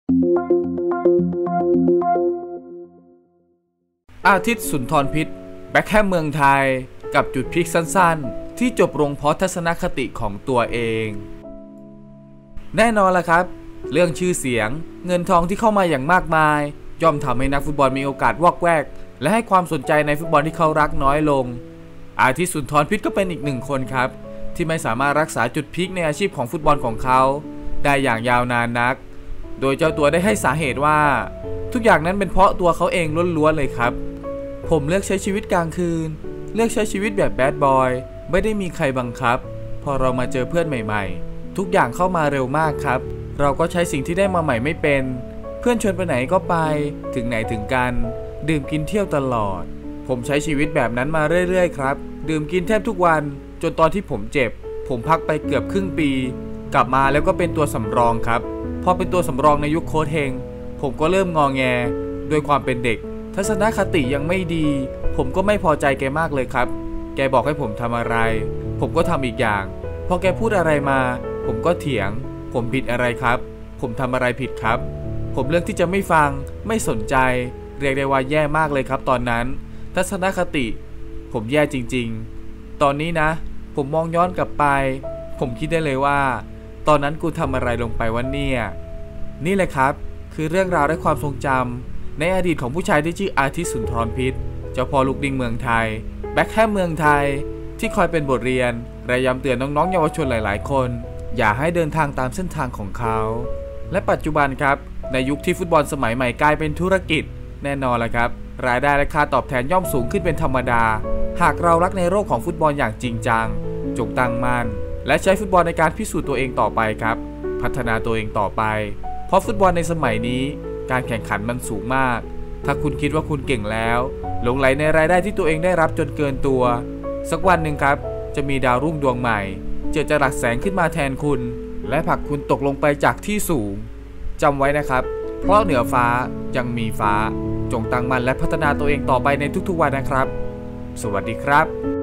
อาทิตย์สุนทรพิษแบ็คแฮมเมืองไทยกับจุดพลิกสั้นๆที่จบลงเพราะทัศนคติของตัวเองแน่นอนล่ะครับเรื่องชื่อเสียงเงินทองที่เข้ามาอย่างมากมายย่อมทำให้นักฟุตบอลมีโอกาสวอกแวกและให้ความสนใจในฟุตบอลที่เขารักน้อยลงอาทิตย์สุนทรพิษก็เป็นอีกหนึ่งคนครับที่ไม่สามารถรักษาจุดพีคในอาชีพของฟุตบอลของเขาได้อย่างยาวนานนักโดยเจ้าตัวได้ให้สาเหตุว่าทุกอย่างนั้นเป็นเพราะตัวเขาเองล้วนๆเลยครับผมเลือกใช้ชีวิตกลางคืนเลือกใช้ชีวิตแบบแบดบอยไม่ได้มีใครบังคับพอเรามาเจอเพื่อนใหม่ๆทุกอย่างเข้ามาเร็วมากครับเราก็ใช้สิ่งที่ได้มาใหม่ไม่เป็นเพื่อนชวนไปไหนก็ไปถึงไหนถึงกันดื่มกินเที่ยวตลอดผมใช้ชีวิตแบบนั้นมาเรื่อยๆครับดื่มกินแทบทุกวันจนตอนที่ผมเจ็บผมพักไปเกือบครึ่งปีกลับมาแล้วก็เป็นตัวสำรองครับพอเป็นตัวสำรองในยุคโค้ชเฮงผมก็เริ่มงอแงด้วยความเป็นเด็กทัศนคติยังไม่ดีผมก็ไม่พอใจแกมากเลยครับแกบอกให้ผมทำอะไรผมก็ทำอีกอย่างพอแกพูดอะไรมาผมก็เถียงผมผิดอะไรครับผมทำอะไรผิดครับผมเลือกที่จะไม่ฟังไม่สนใจเรียกได้ว่าแย่มากเลยครับตอนนั้นทัศนคติผมแย่จริงๆตอนนี้นะผมมองย้อนกลับไปผมคิดได้เลยว่าตอนนั้นกูทำอะไรลงไปวะเนี่ยนี่แหละครับคือเรื่องราวและความทรงจำในอดีตของผู้ชายที่ชื่ออาทิตย์สุนทรพิษเจ้าพ่อลูกดิงเมืองไทยแบ็คแฮมเมืองไทยที่คอยเป็นบทเรียนและย้ำเตือนน้องๆเยาวชนหลายๆคนอย่าให้เดินทางตามเส้นทางของเขาและปัจจุบันครับในยุคที่ฟุตบอลสมัยใหม่กลายเป็นธุรกิจแน่นอนละครับรายได้และค่าตอบแทนย่อมสูงขึ้นเป็นธรรมดาหากเรารักในโลกของฟุตบอลอย่างจริงจังจงตั้งมั่นและใช้ฟุตบอลในการพิสูจน์ตัวเองต่อไปครับพัฒนาตัวเองต่อไปเพราะฟุตบอลในสมัยนี้การแข่งขันมันสูงมากถ้าคุณคิดว่าคุณเก่งแล้วหลงไหลในรายได้ที่ตัวเองได้รับจนเกินตัวสักวันหนึ่งครับจะมีดาวรุ่งดวงใหม่เจิดจรัสแสงขึ้นมาแทนคุณและผลักคุณตกลงไปจากที่สูงจำไว้นะครับเพราะเหนือฟ้ายังมีฟ้าจงตั้งมั่นและพัฒนาตัวเองต่อไปในทุกๆวันนะครับสวัสดีครับ